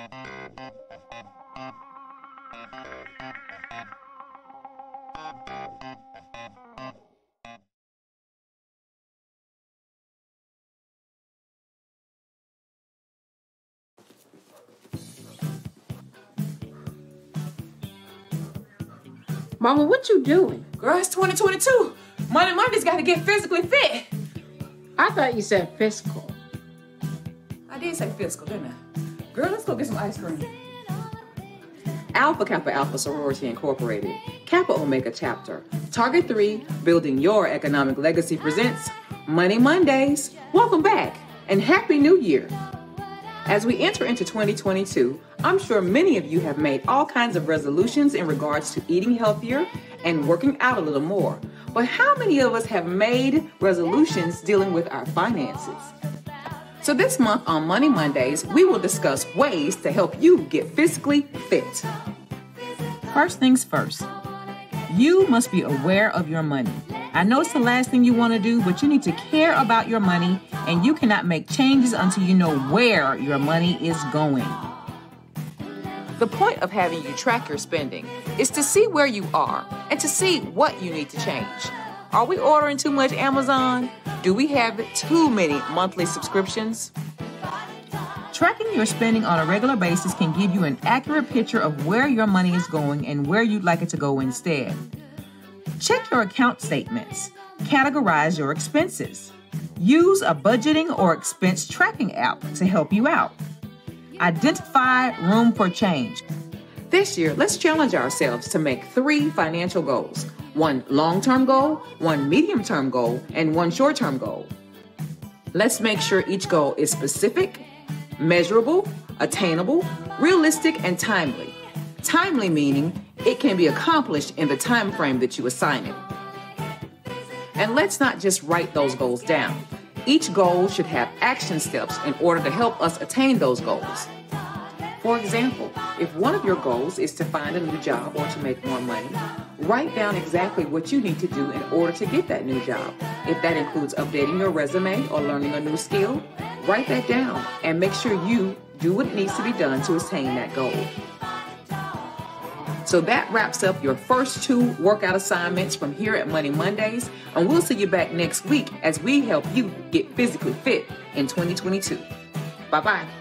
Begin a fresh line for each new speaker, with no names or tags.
Mama, what you doing?
Girl, it's 2022. Monday Monday's got to get physically fit.
I thought you said fiscal.
I did say fiscal, didn't I? Girl, let's go get some ice cream. Alpha Kappa Alpha Sorority Incorporated, Kappa Omega Chapter, Target 3, Building Your Economic Legacy presents Monday Mondays. Welcome back and Happy New Year. As we enter into 2022, I'm sure many of you have made all kinds of resolutions in regards to eating healthier and working out a little more. But how many of us have made resolutions dealing with our finances? So this month on Monday Mondays, we will discuss ways to help you get physically fit.
First things first, you must be aware of your money. I know it's the last thing you want to do, but you need to care about your money, and you cannot make changes until you know where your money is going.
The point of having you track your spending is to see where you are and to see what you need to change. Are we ordering too much Amazon? Do we have too many monthly subscriptions?
Tracking your spending on a regular basis can give you an accurate picture of where your money is going and where you'd like it to go instead. Check your account statements. Categorize your expenses. Use a budgeting or expense tracking app to help you out. Identify room for change.
This year, let's challenge ourselves to make 3 financial goals. 1 long-term goal, 1 medium-term goal, and 1 short-term goal. Let's make sure each goal is specific, measurable, attainable, realistic, and timely. Timely meaning it can be accomplished in the time frame that you assign it. And let's not just write those goals down. Each goal should have action steps in order to help us attain those goals. For example, if one of your goals is to find a new job or to make more money, write down exactly what you need to do in order to get that new job. If that includes updating your resume or learning a new skill, write that down and make sure you do what needs to be done to attain that goal. So that wraps up your first 2 workout assignments from here at Monday Mondays, and we'll see you back next week as we help you get physically fit in 2022. Bye-bye.